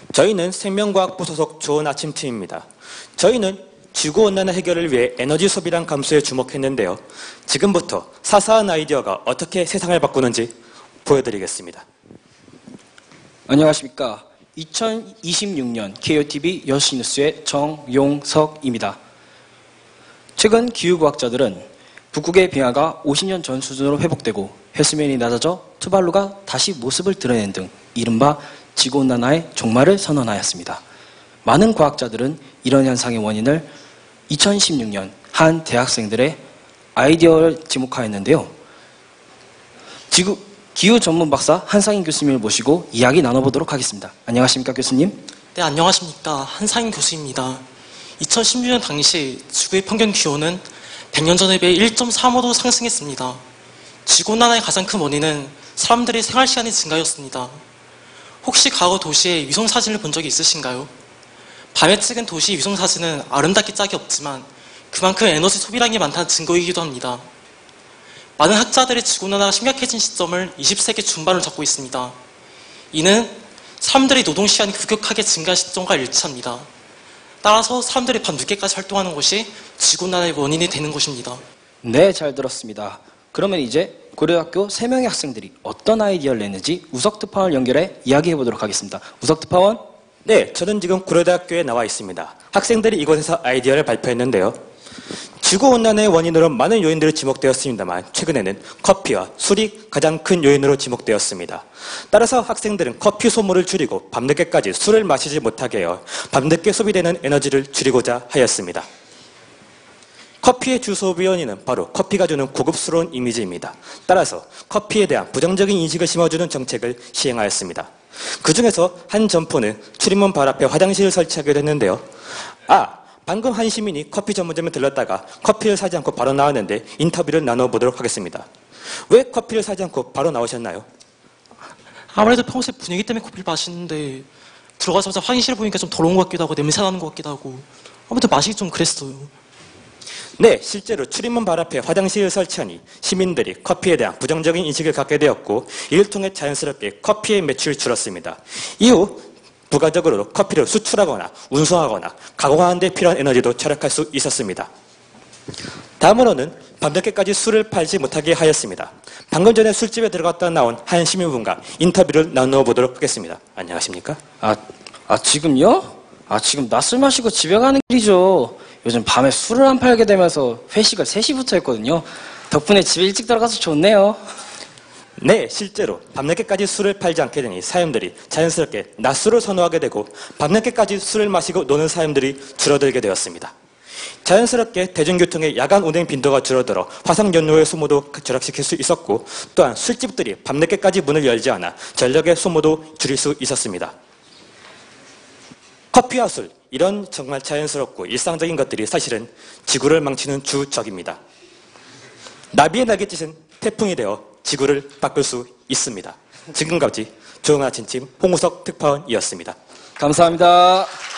저희는 생명과학부 소속 좋은 아침 팀입니다. 저희는 지구온난화 해결을 위해 에너지 소비량 감소에 주목했는데요. 지금부터 사사한 아이디어가 어떻게 세상을 바꾸는지 보여드리겠습니다. 안녕하십니까. 2026년 KOTV 6시 뉴스의 정용석입니다. 최근 기후과학자들은 북극의 빙하가 50년 전 수준으로 회복되고 해수면이 낮아져 투발루가 다시 모습을 드러낸 등 이른바 지구온난화의 종말을 선언하였습니다. 많은 과학자들은 이런 현상의 원인을 2016년 한 대학생들의 아이디어를 지목하였는데요. 기후 전문 박사 한상인 교수님을 모시고 이야기 나눠보도록 하겠습니다. 안녕하십니까, 교수님? 네, 안녕하십니까. 한상인 교수입니다. 2016년 당시 지구의 평균 기온은 100년 전에 비해 1.35도 상승했습니다. 지구온난화의 가장 큰 원인은 사람들의 생활시간의 증가였습니다. 혹시 과거 도시의 위성사진을 본 적이 있으신가요? 밤에 찍은 도시 위성사진은 아름답게 짝이 없지만 그만큼 에너지 소비량이 많다는 증거이기도 합니다. 많은 학자들의 지구온난화가 심각해진 시점을 20세기 중반을 잡고 있습니다. 이는 사람들의 노동시간이 급격하게 증가한 시점과 일치합니다. 따라서 사람들이 밤늦게까지 활동하는 것이 지구온난화의 원인이 되는 것입니다. 네, 잘 들었습니다. 그러면 이제 고려대학교 3명의 학생들이 어떤 아이디어를 냈는지 우석특파원을 연결해 이야기해보도록 하겠습니다. 우석특파원? 네, 저는 지금 고려대학교에 나와 있습니다. 학생들이 이곳에서 아이디어를 발표했는데요. 지구온난화의 원인으로 많은 요인들이 지목되었습니다만 최근에는 커피와 술이 가장 큰 요인으로 지목되었습니다. 따라서 학생들은 커피 소모를 줄이고 밤늦게까지 술을 마시지 못하게 하여 밤늦게 소비되는 에너지를 줄이고자 하였습니다. 커피의 주 소비 원인은 바로 커피가 주는 고급스러운 이미지입니다. 따라서 커피에 대한 부정적인 인식을 심어주는 정책을 시행하였습니다. 그 중에서 한 점포는 출입문 바로 앞에 화장실을 설치하게 됐는데요. 방금 한 시민이 커피 전문점에 들렀다가 커피를 사지 않고 바로 나왔는데 인터뷰를 나눠보도록 하겠습니다. 왜 커피를 사지 않고 바로 나오셨나요? 아무래도 평소에 분위기 때문에 커피를 마시는데 들어가자마자 화장실 보니까 좀 더러운 것 같기도 하고 냄새 나는 것 같기도 하고 아무튼 마시기 좀 그랬어요. 네, 실제로 출입문 바로 앞에 화장실을 설치하니 시민들이 커피에 대한 부정적인 인식을 갖게 되었고 이를 통해 자연스럽게 커피의 매출이 줄었습니다. 이후 부가적으로 커피를 수출하거나 운송하거나 가공하는 데 필요한 에너지도 절약할 수 있었습니다. 다음으로는 밤늦게까지 술을 팔지 못하게 하였습니다. 방금 전에 술집에 들어갔다 나온 한 시민분과 인터뷰를 나누어보도록 하겠습니다. 안녕하십니까? 지금요? 지금 낮술 마시고 집에 가는 길이죠. 요즘 밤에 술을 안 팔게 되면서 회식을 3시부터 했거든요. 덕분에 집에 일찍 들어가서 좋네요. 네, 실제로 밤늦게까지 술을 팔지 않게 되니 사람들이 자연스럽게 낮술을 선호하게 되고 밤늦게까지 술을 마시고 노는 사람들이 줄어들게 되었습니다. 자연스럽게 대중교통의 야간 운행 빈도가 줄어들어 화석연료의 소모도 절약시킬 수 있었고 또한 술집들이 밤늦게까지 문을 열지 않아 전력의 소모도 줄일 수 있었습니다. 커피와 술, 이런 정말 자연스럽고 일상적인 것들이 사실은 지구를 망치는 주적입니다. 나비의 날갯짓은 태풍이 되어 지구를 바꿀 수 있습니다. 지금까지 좋은 아침팀 홍우석 특파원이었습니다. 감사합니다.